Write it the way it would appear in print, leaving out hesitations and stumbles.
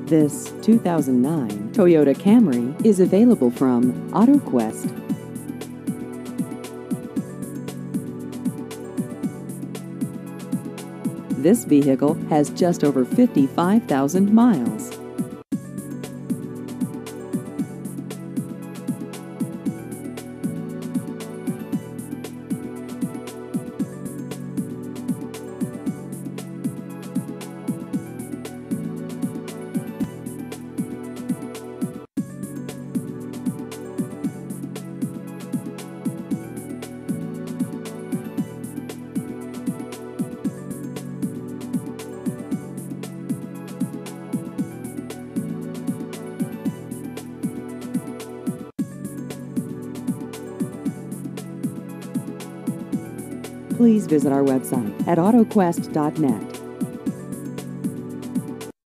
This 2009 Toyota Camry is available from AutoQuest. This vehicle has just over 55,000 miles. Please visit our website at autoquest.net.